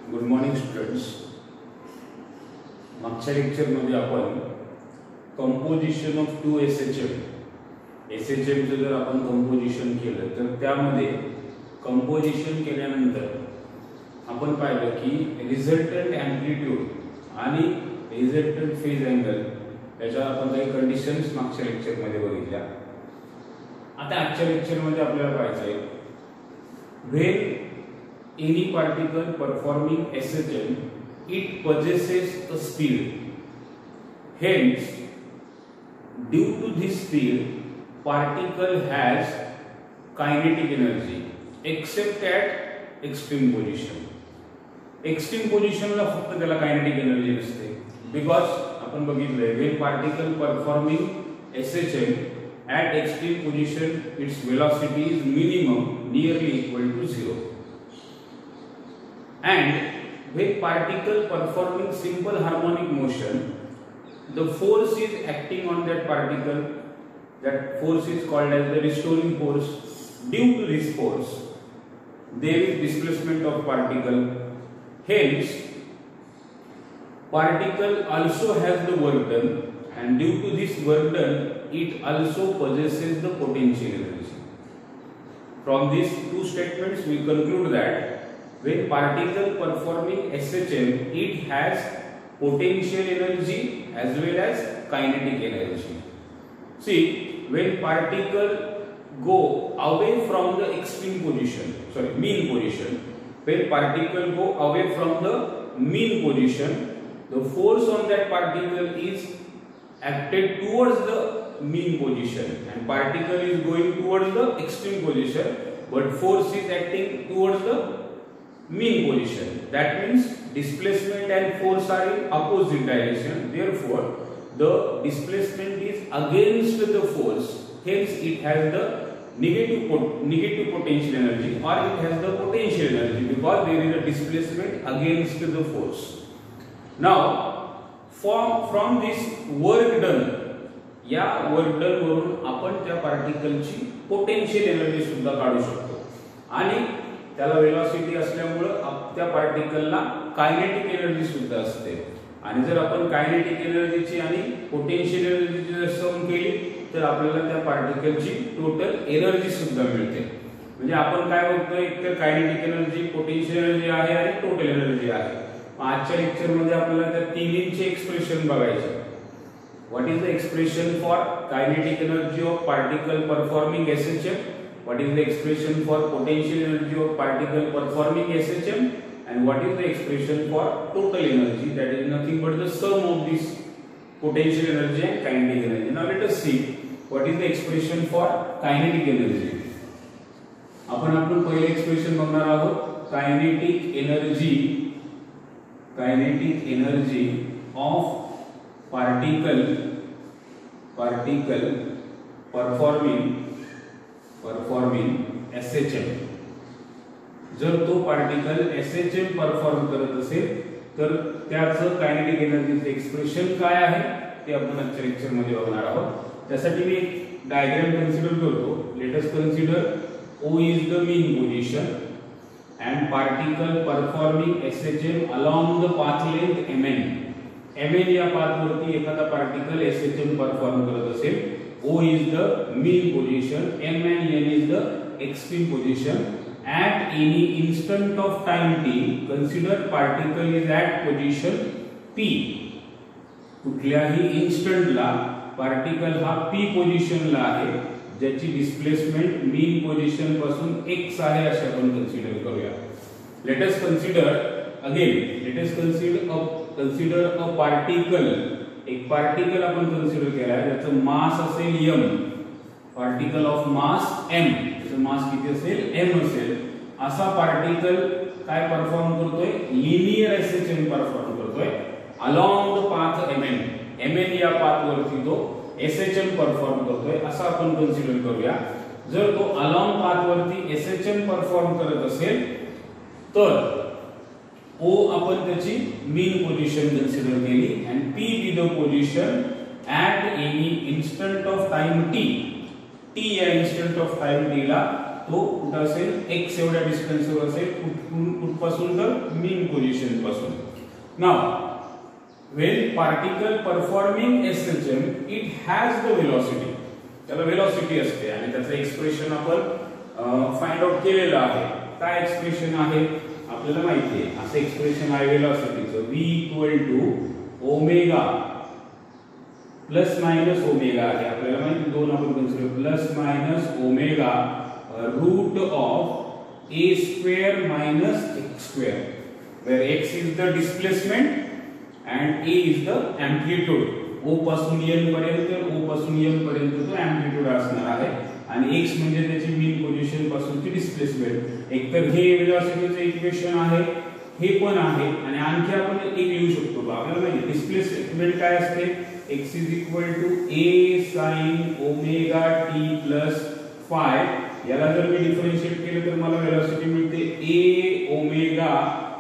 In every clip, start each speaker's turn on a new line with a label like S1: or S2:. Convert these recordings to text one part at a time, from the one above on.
S1: Good morning students. मागच्या लेक्चरमध्ये आपण कंपोजिशन ऑफ 2 SHM जर आपण कंपोजिशन केलं तर त्यामध्ये कंपोजिशन केल्यानंतर आपण पाहिलं की रिझल्टंट अँप्लिट्यूड आणि रिझल्टंट फेज अँगल याच्या आपण काही कंडिशन्स मागच्या लेक्चरमध्ये बघितल्या. आता आजच्या लेक्चरमध्ये आपल्याला पाहायचं आहे when any particle performing SHM it possesses a speed, hence due to this speed particle has kinetic energy except at extreme position. extreme position ला फक्त त्याला kinetic energy नसते because आपण बघितलंय when particle performing SHM at extreme position its velocity is minimum nearly equal to 0. And with particle performing simple harmonic motion, the force is acting on that particle. That force is called as the restoring force. Due to this force, there is displacement of particle. Hence, particle also has the work done, and due to this work done, it also possesses the potential energy. From these two statements, we conclude that when particle performing SHM it has potential energy as well as kinetic energy. See, when particle go away from the extreme position, mean position, when particle go away from the mean position, the force on that particle is acted towards the mean position and particle is going towards the extreme position, but force is acting towards the mean position. That means displacement and force are in opposite direction. Therefore, the displacement is against the force. Hence, it has the negative potential energy, or it has the potential energy because there is a displacement against the force. Now, from this work done, या work done वरून आपण त्या पार्टिकलची potential energy सुद्धा काढू शकतो आणि त्याला velocity असल्यामुळे त्या पार्टिकलला कायनेटिक एनर्जी सुद्धा असते. आणि जर आपण कायनेटिक एनर्जीची आणि पोटेन्शियल एनर्जीची जर सम केली तर आपल्याला त्या पार्टिकलची टोटल एनर्जी सुद्धा मिळते. म्हणजे आपण काय बघतोय, एकतर कायनेटिक एनर्जी, पोटेन्शियल एनर्जी आहे आणि टोटल एनर्जी आहे. आजच्या लेक्चर मध्ये आपल्याला त्या तिन्हींचे एक्सप्रेशन बघायचे. What is the expression for kinetic energy of particle performing SHM, what is the expression for potential energy of particle performing SHM, and what is the expression for total energy, that is nothing but the sum of this potential energy and kinetic energy. Now let us see what is the expression for kinetic energy. आपण पहिले expression बघणार आहोत kinetic energy of particle performing SHM. जर तो particle SHM perform करत असेल तर त्याचं कायनेटिक एनर्जीचे एक्सप्रेशन काय आहे ते आपण आजच्या लेक्चर मध्ये बघणार आहोत. त्यासाठी मी एक डायग्राम कन्सिडर करतो. Let us consider O is the mean position and particle performing SHM along the path length mn या पाथ वरती एखादा पार्टिकल SHM परफॉर्म करत असेल. O is the mean position, m and n is the extreme position. At any instant of time t, consider particle is at position p. कुठल्याही instant ला particle हा p position ला आहे, ज्याची displacement mean position पासून x आहे असे आपण consider करूया. Let us consider a particle. एक पार्टिकल आपण कन्सिडर केलाय, त्याचं मास असेल m, particle of mass m, त्याचं मास किती असेल m असेल. असा पार्टिकल काय परफॉर्म करतोय, लिनियर SHM परफॉर्म करतोय अलोंग द पाथ mn या पाथ वरती तो SHM परफॉर्म करतोय असं आपण कन्सिडर करूया. जर तो अलोंग पाथ वरती SHM परफॉर्म करत असेल तर O आपण त्याची मीन पोझिशन कन्सिडर केली and P be the position at any instant of time t. या instant of time t ला तो कुठं असेल x एवढ्या डिस्टन्सवर असेल, कुठपासून तर मीन पोझिशन पासून. Now when particle performing SHM it has the velocity, त्याला velocity असते आणि त्याचं एक्सप्रेशन आपण फाइंड आउट केलेलं आहे. काय एक्सप्रेशन आहे आपल्याला माहिती आहे. असं एक्सप्रेशन आहे वेलोसिटीचं v equal to omega plus minus omega आहे. आपल्याला माहिती दोन आपण consider plus minus omega root of a square minus x square, where x is the displacement and a is the amplitude. o पासून n पर्यंत, o पासून m पर्यंत तो एम्प्लिट्यूड असणार आहे आणि x म्हणजे त्याची मीन पोझिशन पासूनची डिस्प्लेसमेंट. एकतर हे वेलोसिटीचे इक्वेशन आहे, हे पण आहे आणि आणखी आपण एक लिहू शकतो. आपल्याला माहिती डिस्प्लेसमेंट काय असते, x is equal to a sin omega t plus phi. याला जर मी डिफरन्शिएट केलं तर मला वेलोसिटी मिळते a omega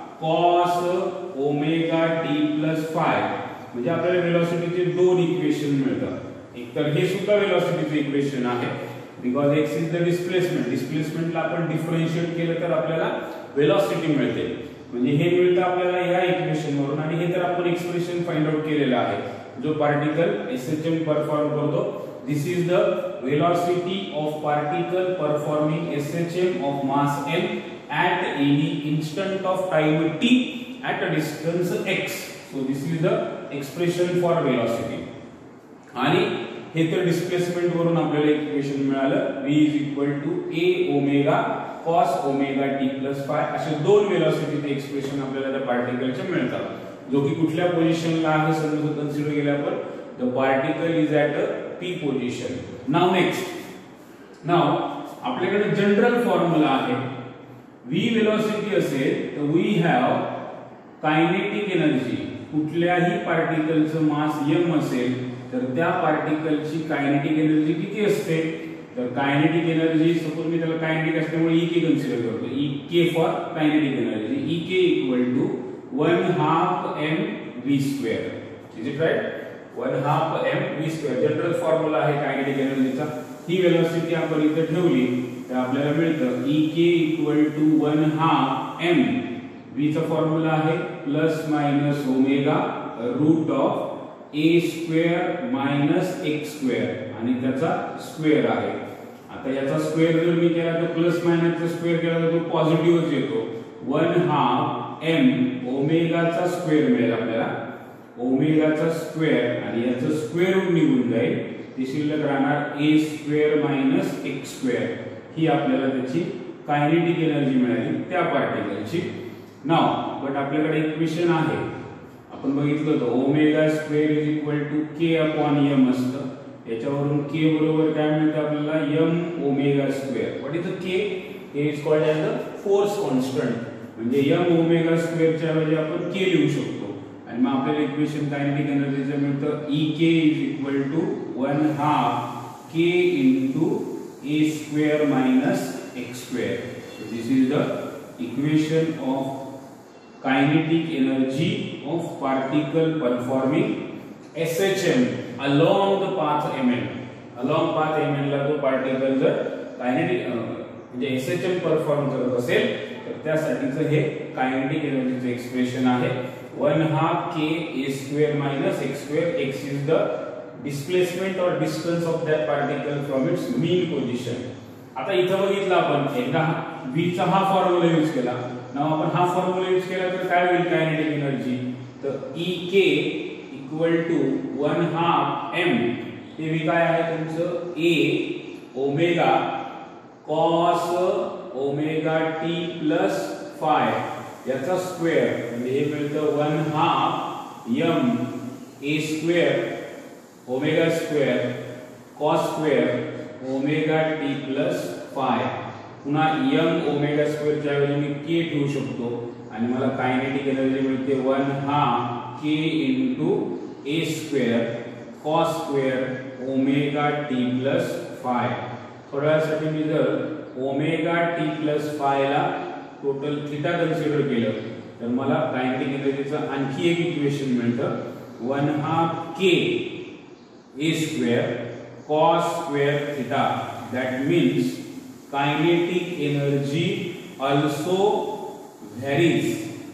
S1: cos omega t plus phi. म्हणजे आपल्याला वेलोसिटीचे दोन इक्वेशन मिळतात. एक तर हे सुद्धा वेलोसिटीचे इक्वेशन आहे because x is the displacement. डिस्प्लेसमेंटला आपण डिफरन्शिएट केलं तर आपल्याला वेलोसिटी मिळते. म्हणजे हे मिळतं आपल्याला या इक्वेशन वरून आणि हे तर आपण एक्सप्रेशन फाइंड आउट केलेलं आहे. जो पार्टिकल SHM परफॉर्म करतो, this is the velocity of particle performing SHM of mass m at any instant of time t at a distance x. So this is the expression for velocity. आणि हे तर displacement वरून आपल्याला equation मिळालं v is equal to a omega cos omega t plus phi. असे दोन वेलोसिटीचे expression आपल्याला त्या पार्टिकलचे मिळतात, जो की कुठल्या पोझिशनला आहे समजा कन्सिडर केलं आपण. The particle is at a p position. Now next, now आपल्याकडे जनरल फॉर्म्युला आहे. v वेलोसिटी असेल तर वी हॅव कायनेटिक एनर्जी. कुठल्याही पार्टिकलचं मास m असेल तर त्या पार्टिकलची कायनेटिक एनर्जी किती असते, तर कायनेटिक एनर्जी सपोज मी त्याला कायनेटिक असल्यामुळे E K कन्सिडर करतो. E for kinetic energy. E K equal to 1/2 mv square. Is it right? 1/2 mv square general formula आहे कायनेटिक एनर्जीचा. ही वेलोसिटी आपण इथे ठेवली तर आपल्याला मिळतं E K equal to 1/2 m. v चा फॉर्म्युला आहे plus minus omega root of a square minus x square आणि त्याचा स्क्वेअर आहे. आता याचा स्क्वेअर जर मी केला तर प्लस मायनसचा स्क्वेअर केला तर तो पॉझिटिव्हच येतो. 1/2 m ओमेगाचा स्क्वेअर मिळेल आपल्याला, ओमेगाचा स्क्वेअर आणि याचं स्क्वेअर रूट निघून जाईल. ते शिल्लक राहणार a square minus x square. ही आपल्याला त्याची कायनेटिक एनर्जी मिळाली त्या पार्टिकलची. नाउ बट आपल्याकडे इक्वेशन आहे, आपण बघितलं होतं omega square is equal to k upon m असतं. याच्यावरून k बरोबर काय मिळतं आपल्याला m omega square. What is the k? हे is called as the force constant. म्हणजे m ओमेगा स्क्वेअरच्या ऐवजी आपण k लिहू शकतो आणि मग आपल्याला इक्वेशन कायनेटिक एनर्जीचं मिळतं E K is equal to 1/2 k into a square minus x square. So this is the equation of kinetic energy of particle performing SHM along the path mn. along path mn ला तो particle जर kinetic म्हणजे SHM perform करत असेल तर त्यासाठीचं हे kinetic एनर्जीचं expression आहे. 1/2 k a square minus x square. x is the displacement or distance of that particle from its mean position. आता इथं बघितलं आपण एकदा v चा हा फॉर्म्युला यूज केला. नाव आपण हा फॉर्म्युला यूज केला तर काय होईल कायनेटिक एनर्जी, तर E K equal to 1/2 m. हे v काय आहे तुमचं a omega cos omega t plus phi याचा स्क्वेअर. म्हणजे हे मिळतं 1/2 m a square omega square cos square omega t plus phi. पुन्हा m ओमेगा स्क्वेअर च्या ऐवजी मी k ठेवू शकतो आणि मला कायनेटिक एनर्जी मिळते 1/2 k into a square cos square omega t plus phi. थोड्या वेळासाठी मी जर ओमेगा t प्लस फाय ला टोटल थीटा कन्सिडर केलं तर मला कायनेटिक एनर्जीचं आणखी एक इक्वेशन मिळतं 1/2 k a square cos square theta. That means kinetic energy also varies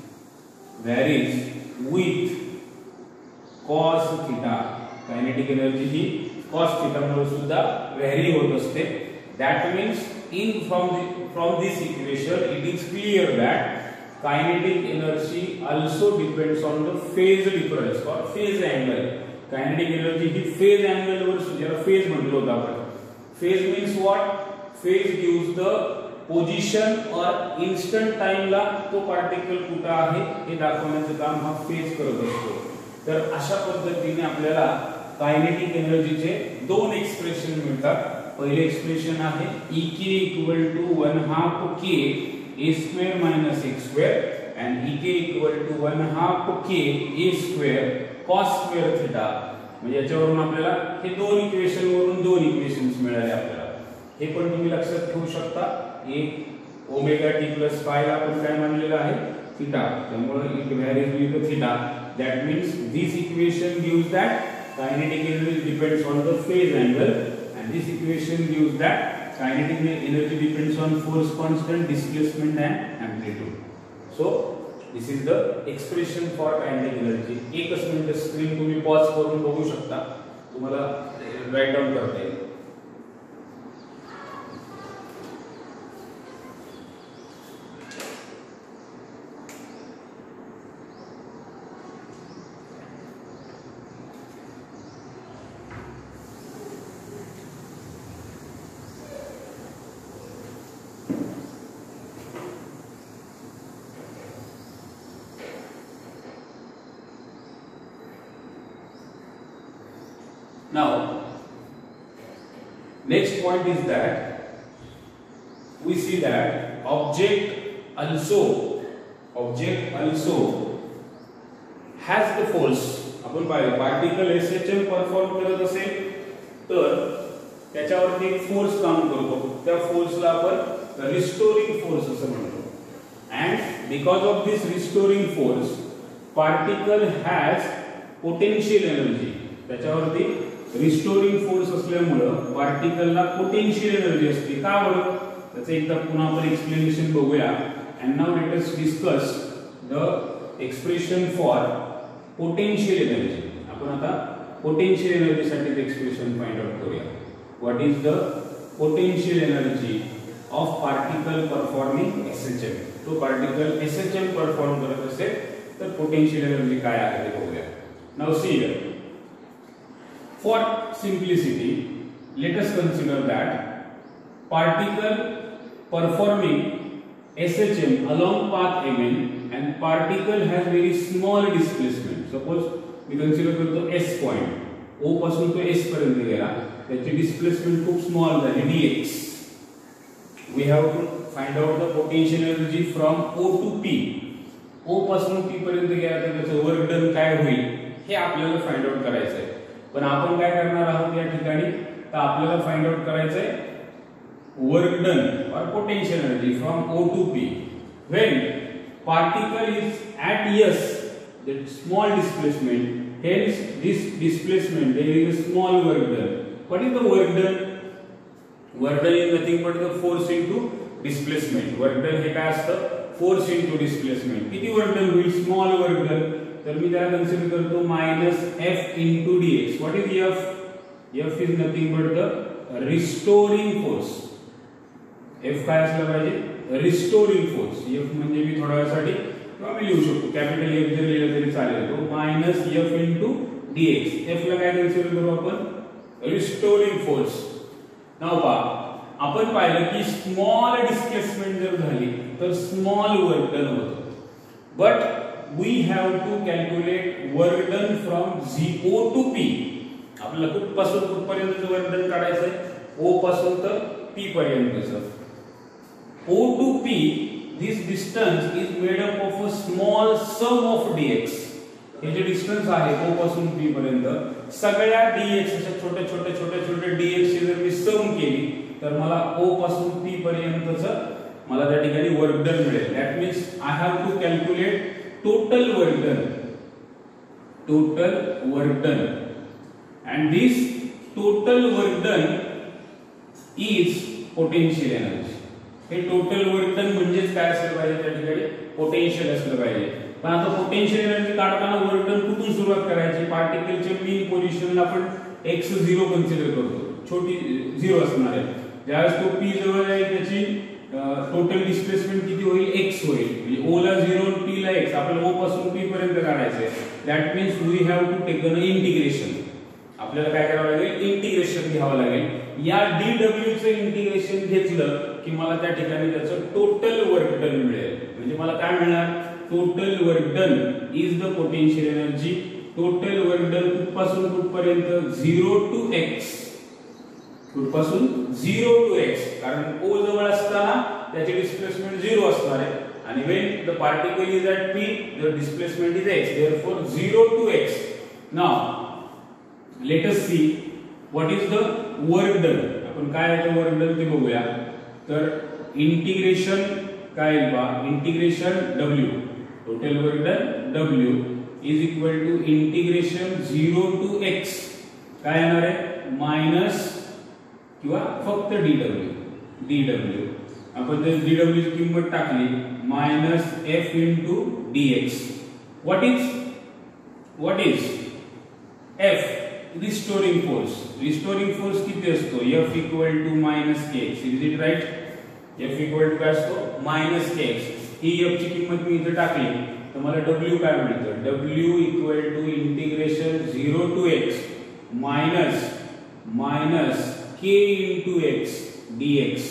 S1: with cos theta. Kinetic energy he cos theta मुळे सुद्धा vary होत असते. That means from this equation it is clear that kinetic energy also depends on the phase difference or phase angle. Kinetic energy he phase angle वर ज्याला phase म्हणलो होतो आपण. Phase means what? Phase gives the position or instant time ला तो particle कुठे आहे हे दाखवण्याचं काम हा फेज करत असतो. तर अशा पद्धतीने आपल्याला कायनेटिक एनर्जीचे दोन एक्सप्रेशन मिळतात. पहिले एक्सप्रेशन आहे Ek equal to 1/2 k a square minus x square and Ek equal to 1/2 k a square cos square theta. म्हणजे याच्यावरून आपल्याला हे दोन इक्वेशन वरून दोन इक्वेशन्स मिळाले आपल्याला. हे पण तुम्ही लक्षात ठेवू शकता. एक ओमेगा टी प्लस फाय ला आपण काय मानलेलं आहे थीटा. त्यामुळे it varies with theta. That means this equation gives that kinetic energy depends on the phase angle and this equation gives that kinetic energy depends on force constant, displacement and amplitude. So this is the expression for kinetic energy. एकच minute screen तुम्ही pause करून बघू शकता. तुम्हाला right down करता येईल. Now, next point is that we see that object also has the force. आपण पाहिलं पार्टिकल SHM परफॉर्म करत असेल तर त्याच्यावरती एक फोर्स काम करतो. त्या फोर्सला आपण रिस्टोरिंग फोर्स असं म्हणतो. And because of this restoring force, particle has potential energy. त्याच्यावरती रिस्टोरिंग फोर्स असल्यामुळे पार्टिकलला पोटेन्शियल एनर्जी असते. का बरं? त्याचं एकदा पुन्हा आपण एक्सप्लेनेशन बघूया. And now let us discuss the expression for potential energy. आपण आता पोटेन्शियल एनर्जी साठी एक्सप्रेशन फाइंड आउट करूया. What is the potential energy of particle performing SHM. तो पार्टिकल SHM परफॉर्म करत असेल तर पोटेन्शियल एनर्जी काय आहे ते बघूया. Now see here. For simplicity, let us consider that particle performing SHM along path MN and particle has very small displacement. Suppose we consider करतो S point. O पासून तो S पर्यंत गेला. त्याची डिस्प्लेसमेंट खूप स्मॉल झाली dx. We have to find out the potential energy from O to P. O पासून P पर्यंत गेला तर त्याचं वर्क डन काय होईल हे आपल्याला फाइंड आउट करायचं आहे. पण आपण काय करणार आहोत या ठिकाणी तर आपल्याला फाइंड आउट करायचंय work done or potential energy from O to P when particle is at S, that small displacement, hence this displacement there is a small work done. What is the work done? Work done is nothing but the force into displacement. Work done हे काय असतं force into displacement. किती work done होईल? Small work done. तर मी त्याला consider करतो -F into dx. What is F? F is nothing but the restoring force. F काय असलं पाहिजे? Restoring force. F म्हणजे मी थोड्या वेळासाठी किंवा मी लिहू शकतो कॅपिटल F जर लिहिलं तरी चालेल. तो -F into dx. F ला काय कन्सिडर करू आपण? Restoring force. नाउ पहा आपण पाहिलं की स्मॉल डिस्प्लेसमेंट जर झाली तर स्मॉल वर्क डन होतं. But we have to calculate work done from O to P. आपल्याला कुठपासून कुठपर्यंतचं वर्क डन काढायचंय? O पासून तर P पर्यंतचं. O to P, this distance is made up of a small sum of dx. हे जे distance आहे O पासून P पर्यंत सगळ्या dx अशा छोटे छोटे dx ची जर मी सम केली तर मला O पासून P पर्यंतचं मला त्या ठिकाणी वर्क डन मिळेल. That means I have to calculate total work done and this total work done is potential energy. हे टोटल वर्क डन म्हणजेच काय असलं पाहिजे त्या ठिकाणी पोटेन्शियल असलं पाहिजे. पण आता पोटेन्शियल एनर्जी काढताना वर्क डन कुठून सुरुवात करायची? पार्टिकलच्या मीन पोझिशनला आपण x0 कन्सिडर करतो, छोटी 0 असणार आहे. ज्यावेळेस तो p जवळ आहे त्याची टोटल डिस्प्लेसमेंट किती होईल? x होईल. म्हणजे o ला 0 आणि p ला x. आपल्याला o पासून p पर्यंत काढायचं आहे. That means we have to take an integration. आपल्याला काय करावं लागेल? इंटिग्रेशन घ्यावं लागेल. या dw चं इंटिग्रेशन घेतलं की मला त्या ठिकाणी त्याचं टोटल वर्क डन मिळेल. म्हणजे मला काय मिळणार? Total work done is the potential energy. Total work done कुठपासून कुठपर्यंत? 0 to x. कुठपासून? 0 to x. कारण o जवळ असताना त्याचे डिस्प्लेसमेंट 0 असणार आहे आणि when the particle is at p the displacement is x, therefore 0 to x. Now let us see what is the work done. आपण काय आहे ते वर्क डन ते बघूया. तर इंटिग्रेशन काय आहे बा? Integration w, total work done w is equal to integration 0 to x काय येणार आहे? मायनस किंवा फक्त dw. आपण जर dw ची किंमत टाकली minus f into dx. what is f? Restoring force. Restoring force किती असतो? f equal to minus kx. is it right? f equal to काय असतो? minus kx. ही f ची किंमत मी इथे टाकली तर मला w काय मिळतं? w equal to integration 0 to x minus k into x dx.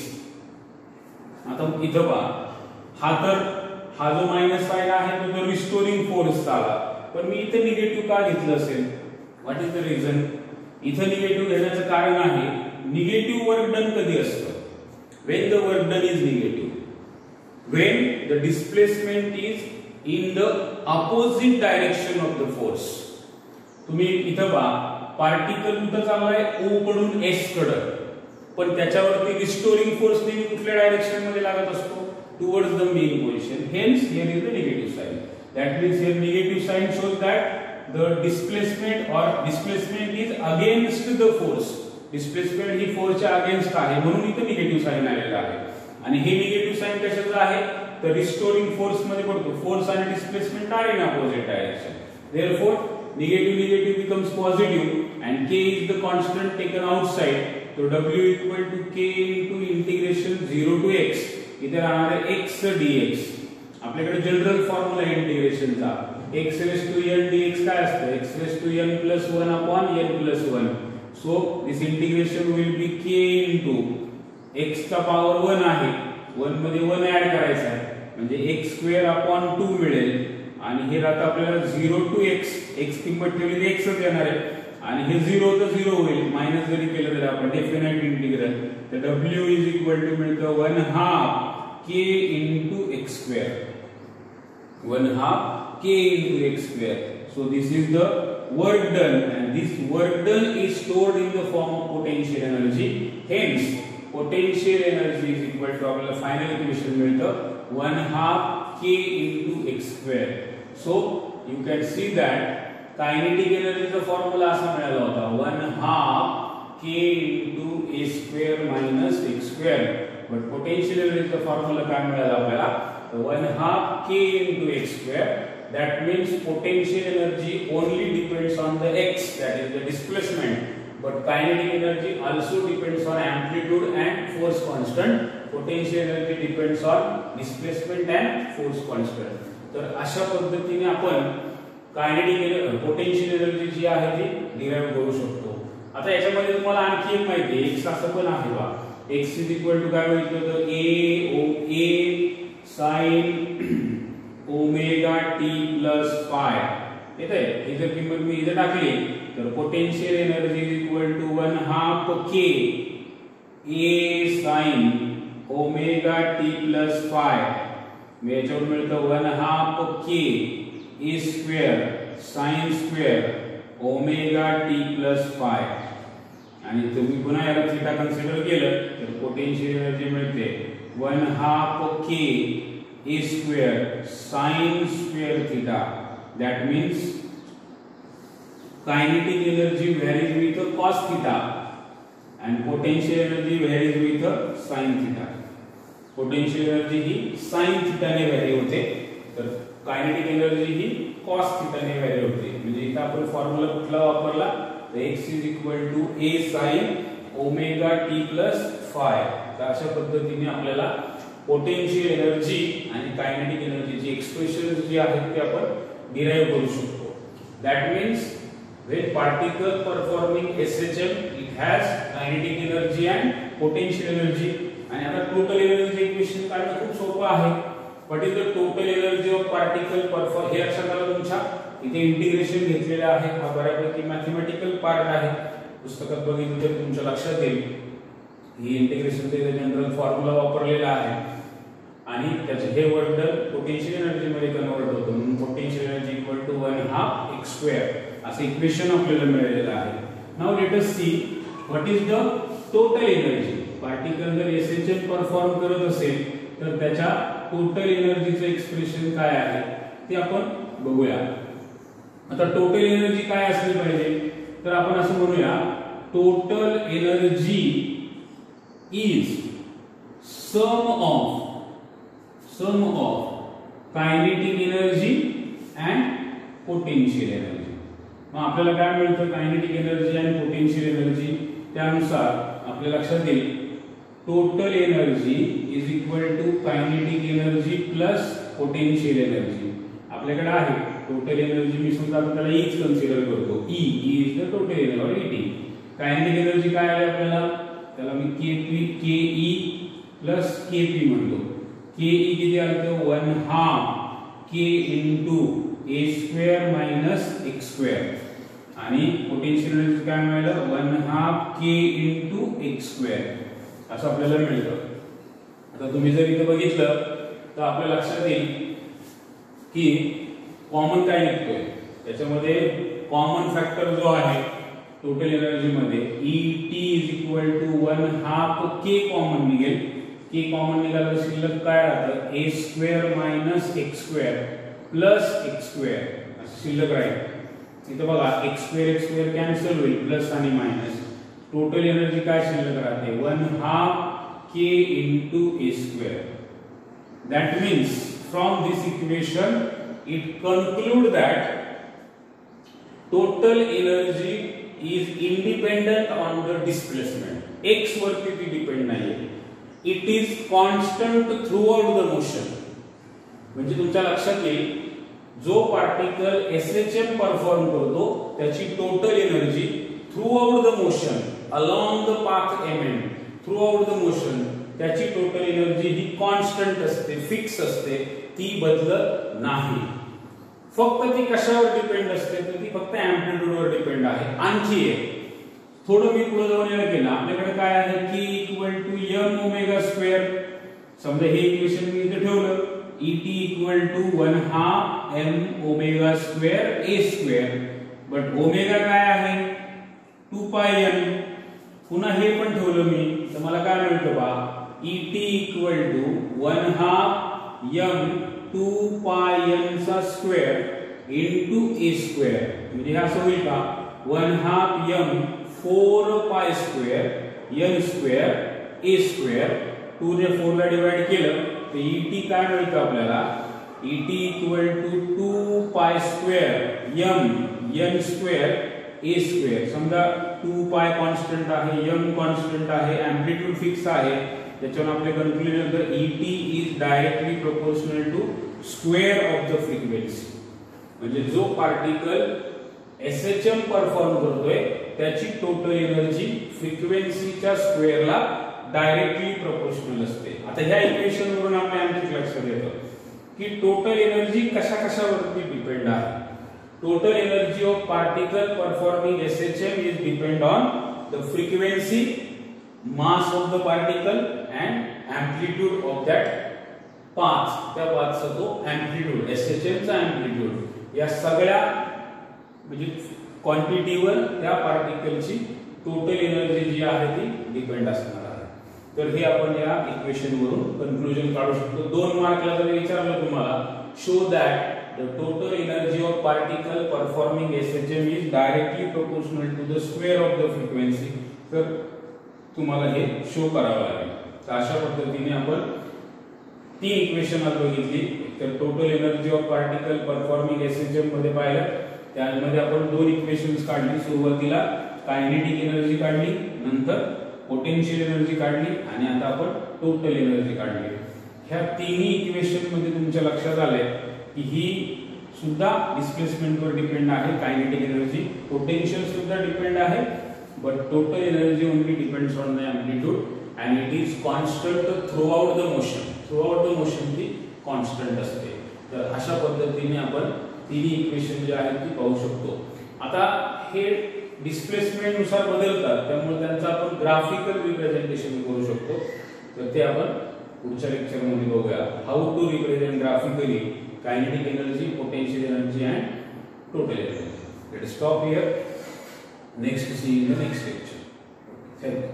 S1: आता इथं पहा, हा जो मायनस पाहिला आहे तो रिस्टोरिंग फोर्स आला, पण मी इथे निगेटिव्ह का घेतलं असेल? What is the reason? इथं निगेटिव्ह घेण्याचं कारण आहे, निगेटिव्ह वर्क डन कधी असतं? when the work done is negative, when the displacement is in the opposite direction of the force. तुम्ही इथं पहा, पार्टिकल कुठं चाललाय? o कडून s कडे, पण त्याच्यावरती रिस्टोरिंग फोर्स नेहमी कुठल्या डायरेक्शन मध्ये लागत असतो? Towards the mean position. Hence here is the negative sign. That means here negative sign shows that the displacement is against the force. Displacement ही फोर्सच्या अगेन्स्ट आहे म्हणून इथे निगेटिव्ह साइन आलेला आहे. आणि हे निगेटिव्ह साइन कशाचं आहे? तर रिस्टोरिंग फोर्स मध्ये पडतो. फोर्स आणि displacement are in opposite direction. therefore negative becomes positive and k is the constant taken outside. so w equal to k into integration 0 to x. इथे राहणार आहे x dx. आपल्याकडे जनरल फॉर्म्युला इंटिग्रेशनचा x raised to n dx काय असतं? x raised to n plus 1 upon n plus 1. so this integration will be k into x चा power 1 आहे, 1 मध्ये 1 ऍड करायचा आहे म्हणजे x square upon 2 मिळेल. आणि हे राहतं आपल्याला 0 to x. x किंमत ठेवली तर x च येणार आहे आणि हे 0 तर 0 होईल. मायनस जरी केलं तरी आपण डेफिनेट इंटिग्रल तर w is equal to मिळतं 1/2 k into x square. 1/2 k into x square. so this is the work done and this work done is stored in the form of potential energy. hence potential energy is equal to आपल्याला final equation मिळतं 1/2 k into x square. so you can see that kinetic energy चा formula असा मिळाला होता 1/2 k into a square minus x square. but potential energy चा formula काय मिळाला आपल्याला? 1/2 k into x square. that means potential energy only depends on the x, that is the displacement, but kinetic energy also depends on amplitude and force constant. potential energy depends on displacement and force constant. तर अशा पद्धतीने आपण kinetic potential energy जी आहे ती derive करू शकतो. आता याच्यामध्ये तुम्हाला आणखी एक माहिती आहे, x असं पण आहे बा. x इज इक्वल टू काय होईल? तर a sin omega t plus phi. येते ही जर किंमत मी इथे टाकली तर potential energy is equal to 1/2 k a sin omega t plus phi. मी याच्यावर मिळतं 1/2 k a square sin square omega t plus phi. आणि तुम्ही पुन्हा याला थीटा कन्सिडर केलं तर पोटेन्शियल एनर्जी मिळते 1/2 k a square sin square theta. that means kinetic energy varies with cos theta and potential energy varies with sin theta. Potential energy ही sin theta ने vary होते, तर कायनेटिक एनर्जी ही cos theta ने vary होते. म्हणजे इथे आपण फॉर्म्युला कुठला वापरला, तर x is equal to a sin omega t plus phi. तर अशा पद्धतीने आपल्याला पोटेन्शियल एनर्जी आणि कायनेटिक एनर्जीची एक्सप्रेशन्स जी आहेत ते आपण डिराइव करू शकतो. That means when particle performing SHM, it has kinetic energy and potential energy. आणि आता टोटल एनर्जी इक्वेशन काढणं खूप सोपं आहे. What is the total energy of particle perform, हे लक्षात आलं तुमच्या. इथे इंटिग्रेशन घेतलेलं आहे, हा बऱ्यापैकी मॅथमॅटिकल पार्ट आहे. पुस्तकात बघितलं तर तुमच्या लक्षात येईल ही इंटिग्रेशनचे जनरल फॉर्म्युला वापरलेला आहे आणि त्याचे हे वर्क डन पोटेन्शियल एनर्जी मध्ये कन्वर्ट होतो. म्हणून potential energy equal to 1/2 x square असं इक्वेशन आपल्याला मिळालेलं आहे. Now let us see what is the total energy. Particle जर एसएचएम परफॉर्म करत असेल तर त्याच्या टोटल एनर्जीचं एक्सप्रेशन काय आहे ते आपण बघूया. आता टोटल एनर्जी काय असली पाहिजे, तर आपण असं म्हणूया total energy is sum of kinetic energy and potential energy. मग आपल्याला काय मिळतं, कायनेटिक एनर्जी आणि पोटेन्शियल एनर्जी. त्यानुसार आपल्या लक्षात येईल total energy is equal to kinetic energy plus potential energy. आपल्याकडे आहे टोटल एनर्जी, मी समजा आपण त्याला ईच कन्सिडर करतो. E is the total energy or ET. Kinetic energy काय आहे आपल्याला, त्याला मी केई प्लस केपी म्हणतो. के किती आलं, 1/2 k into a square minus x square. आणि पोटेन्शियल एनर्जी काय मिळालं, 1/2 k into x square असं आपल्याला मिळतं. आता तुम्ही जर इथे बघितलं तर आपल्या लक्षात येईल की कॉमन काय निघतोय, त्याच्यामध्ये कॉमन फॅक्टर जो आहे टोटल एनर्जी मध्ये Et is equal to 1/2 k common निघेल. k कॉमन निघालं शिल्लक काय राहतं, a square minus x square plus x square असं शिल्लक राहील. इथे बघा x स्क्वेअर कॅन्सल होईल, प्लस आणि मायनस. टोटल एनर्जी काय शिल्लक राहते, 1/2 k into a square. That means from this equation it conclude that total energy is independent on the displacement. x वरती ती डिपेंड नाहीये. It is constant throughout the motion. म्हणजे तुमच्या लक्षात येईल जो पार्टिकल एसएचएम परफॉर्म करतो त्याची total energy throughout the motion along the path mn, throughout the motion त्याची टोटल एनर्जी ही कॉन्स्टंट असते, फिक्स असते, ती बदलत नाही. फक्त ती कशावर डिपेंड असते, तर ती फक्त एम्प्लिट्यूड वर डिपेंड आहे. आणखी एक थोडं मी पुढे जाऊन यायला केलं, आपल्याकडे काय आहे की equal to m omega square. समजा हे इक्वेशन मी इथे ठेवलं, Et equal to 1/2 m omega square a square. But omega काय आहे 2 पाय n. पुन्हा हे पण ठेवलं मी तर मला काय मिळतं बा, Et इक्वल टू 1/2 m 2 पाय n चा स्क्वेअर इनटू a स्क्वेअर. म्हणजे हे असं होईल का, 1/2 m 4 pi square n square a square. 2 ने 4 ला डिवाइड केलं तर Et काय मिळतं आपल्याला, Et equal to 2 pi square m n square a square. समजा 2 पाय कॉन्स्टंट आहे, m कॉन्स्टंट आहे, एम्प्लिट्यूड फिक्स आहे. त्याच्यावर आपले कन्क्लुजन तर Et is directly proportional to square of the frequency. म्हणजे जो पार्टिकल एसएचएम परफॉर्म करतोय त्याची टोटल एनर्जी फ्रिक्वेन्सीच्या स्क्वेअरला डायरेक्टली प्रोपोर्शनल असते. आता ह्या इक्वेशन वरून आपण आणखी लक्षात येतं की टोटल एनर्जी कशावरती डिपेंड आहे. Total energy of particle performing SHM is depend on the frequency, mass of the particle and amplitude of that path. त्या पाथचा तो एम्प्लिट्यूड, एसएचएमचा एम्प्लिट्यूड, या सगळ्या म्हणजे क्वांटिटीवर त्या पार्टिकलची टोटल एनर्जी जी आहे ती डिपेंड असणार आहे. तर हे आपण या इक्वेशन वरून कन्क्लुजन काढू शकतो. 2 मार्कला जर विचारलं तुम्हाला, show that the total energy of particle performing SHM is directly proportional to the square of the frequency. तर तुम्हाला हे शो करावं लागेल. तर अशा पद्धतीने आपण 3 इक्वेशन आज बघितली. तर total energy of particle performing SHM मध्ये पाहिलं, त्यामध्ये आपण 2 इक्वेशन्स काढली. सुरुवातीला कायनेटिक एनर्जी काढली, नंतर पोटेन्शियल एनर्जी काढली आणि आता आपण टोटल एनर्जी काढली. ह्या तिन्ही इक्वेशन मध्ये तुमच्या लक्षात आलंय की ही सुद्धा डिस्प्लेसमेंट वर डिपेंड आहे. कायनेटिक एनर्जी, पोटेन्शियल सुद्धा डिपेंड आहे, but total energy only depends on the amplitude and it is constant throughout the motion. Throughout the motion ती कॉन्स्टंट असते. तर अशा पद्धतीने आपण तिन्ही इक्वेशन जे आहेत ती पाहू शकतो. आता हे डिस्प्लेसमेंट नुसार बदलतात, त्यामुळे त्यांचं आपण ग्राफिकल रिप्रेझेंटेशन करू शकतो. तर ते आपण पुढच्या लेक्चर मध्ये बघूया. How to represent graphically kinetic energy, potential energy and total energy. Let's stop here. Next see in the next lecture. Thank you.